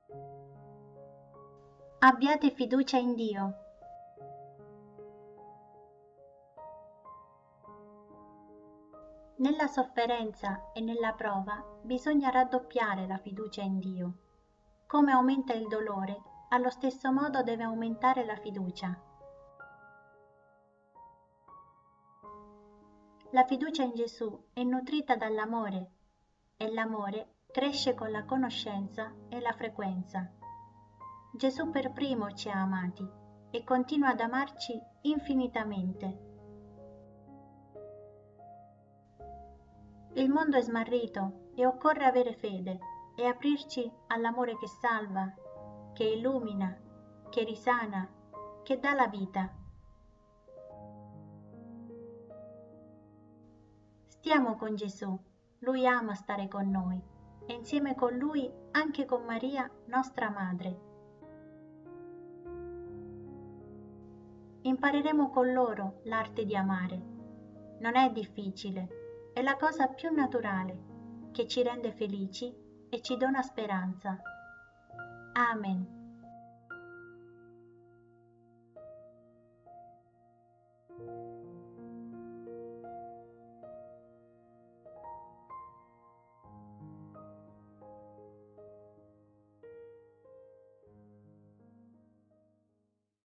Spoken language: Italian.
Abbiate fiducia in Dio. Nella sofferenza e nella prova bisogna raddoppiare la fiducia in Dio. Come aumenta il dolore, allo stesso modo deve aumentare la fiducia. La fiducia in Gesù è nutrita dall'amore e l'amore cresce con la conoscenza e la frequenza. Gesù per primo ci ha amati e continua ad amarci infinitamente. Il mondo è smarrito e occorre avere fede e aprirci all'amore che salva, che illumina, che risana, che dà la vita. Stiamo con Gesù, Lui ama stare con noi e insieme con Lui anche con Maria, nostra Madre. Impareremo con loro l'arte di amare. Non è difficile, è la cosa più naturale che ci rende felici e ci dona speranza. Amen.